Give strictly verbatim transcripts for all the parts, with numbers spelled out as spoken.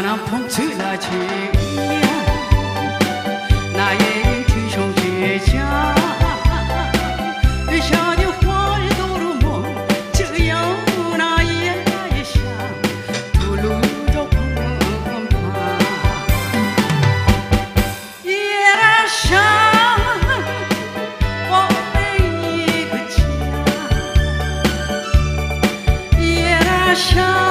那风吹来吹呀，那夜曲声绝佳，夏的花儿都入梦，只有那夜来香，吐露着澎湃。夜来香，我为一个家。夜来香。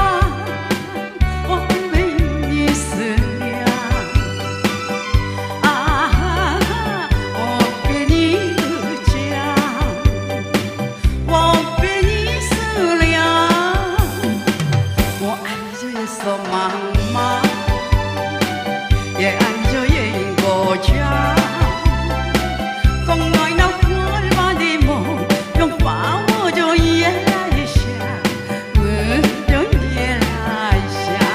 妈妈也爱着一个家，风来那花儿般的梦，用花我就夜来香，我就夜来香。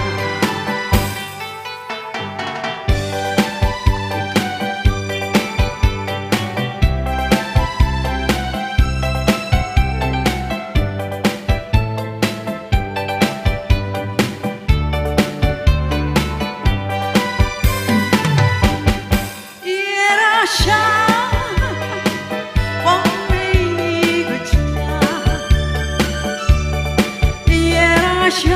香，我为你个家。夜来香，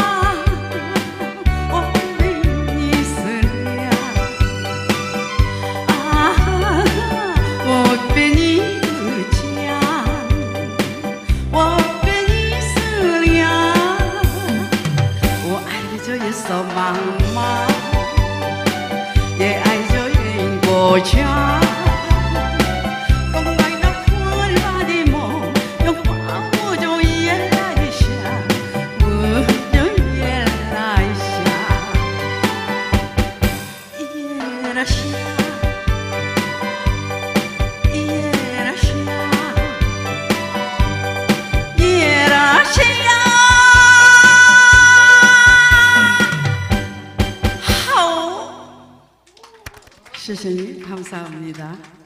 我为你思量。啊，我为你个家，我为你思量。我爱着一首妈妈，也爱着一个家。 谢谢你，감사합니다.